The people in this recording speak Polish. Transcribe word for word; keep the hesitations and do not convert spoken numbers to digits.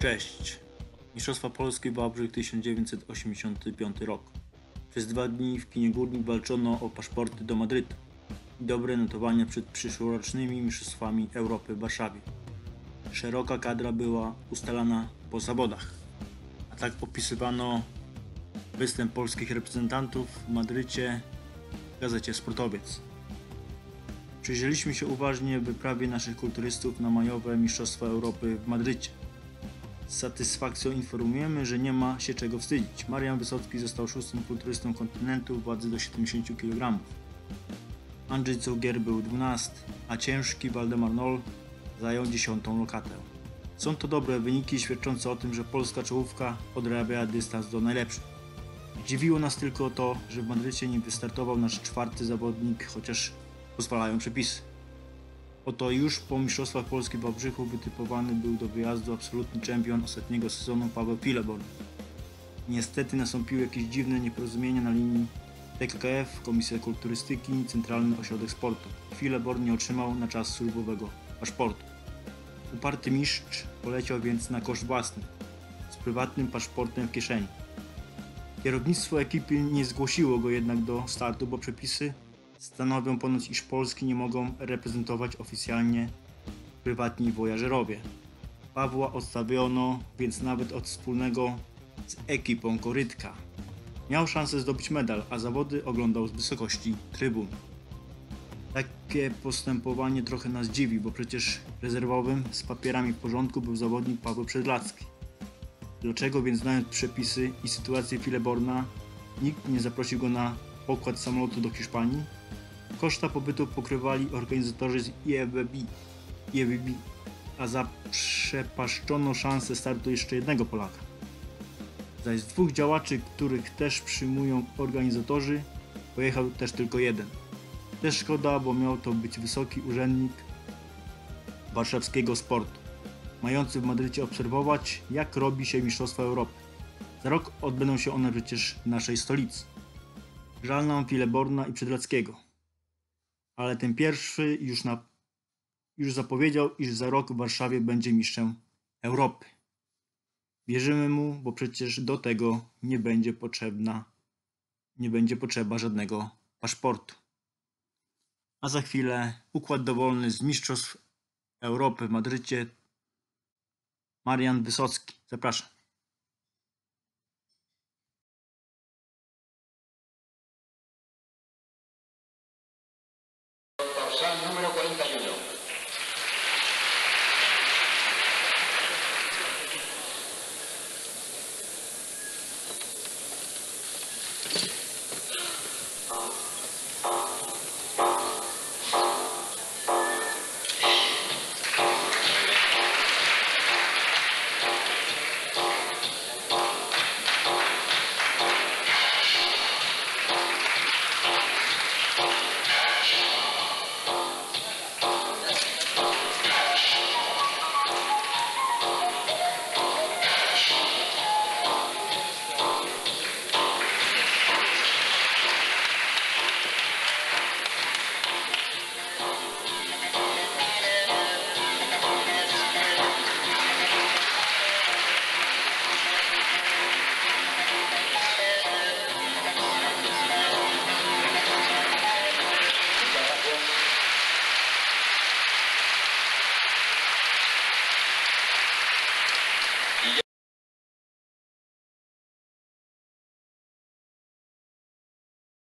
Cześć! Mistrzostwa Polski Wałbrzych tysiąc dziewięćset osiemdziesiąty piąty rok. Przez dwa dni w kinie Górnik walczono o paszporty do Madrytu i dobre notowania przed przyszłorocznymi Mistrzostwami Europy w Warszawie. Szeroka kadra była ustalana po zawodach, a tak opisywano występ polskich reprezentantów w Madrycie w gazecie Sportowiec. Przyjrzeliśmy się uważnie wyprawie naszych kulturystów na majowe Mistrzostwa Europy w Madrycie. Z satysfakcją informujemy, że nie ma się czego wstydzić. Marian Wysocki został szóstym kulturystą kontynentu w wadze do siedemdziesięciu kilogramów. Andrzej Cogier był dwunasty, a ciężki Waldemar Nol zajął dziesiątą lokatę. Są to dobre wyniki świadczące o tym, że polska czołówka odrabia dystans do najlepszych. Dziwiło nas tylko to, że w Madrycie nie wystartował nasz czwarty zawodnik, chociaż pozwalają przepisy. Oto już po Mistrzostwach Polski w Wałbrzychu wytypowany był do wyjazdu absolutny czempion ostatniego sezonu Paweł Fileborn. Niestety nastąpiły jakieś dziwne nieporozumienia na linii T K K F, Komisja Kulturystyki, Centralny Ośrodek Sportu. Fileborn nie otrzymał na czas służbowego paszportu. Uparty mistrz poleciał więc na koszt własny, z prywatnym paszportem w kieszeni. Kierownictwo ekipy nie zgłosiło go jednak do startu, bo przepisy stanowią ponoć, iż Polski nie mogą reprezentować oficjalnie prywatni wojażerowie. Pawła odstawiono więc nawet od wspólnego z ekipą korytka. Miał szansę zdobyć medal, a zawody oglądał z wysokości trybun. Takie postępowanie trochę nas dziwi, bo przecież rezerwowym z papierami w porządku był zawodnik Paweł Przedlacki. Dlaczego więc, znając przepisy i sytuację Fileborna, nikt nie zaprosił go na pokład samolotu do Hiszpanii? Koszta pobytu pokrywali organizatorzy z I F B B, a zaprzepaszczono szansę startu jeszcze jednego Polaka. Zaś z dwóch działaczy, których też przyjmują organizatorzy, pojechał też tylko jeden. Też szkoda, bo miał to być wysoki urzędnik warszawskiego sportu, mający w Madrycie obserwować, jak robi się Mistrzostwa Europy. Za rok odbędą się one przecież w naszej stolicy. Żal nam Fileborna i Przedlackiego. Ale ten pierwszy już, na, już zapowiedział, iż za rok w Warszawie będzie mistrzem Europy. Wierzymy mu, bo przecież do tego nie będzie potrzebna, nie będzie potrzeba żadnego paszportu. A za chwilę układ dowolny z Mistrzostw Europy w Madrycie. Marian Wysocki. Zapraszam. Dorsal número cuarenta y uno.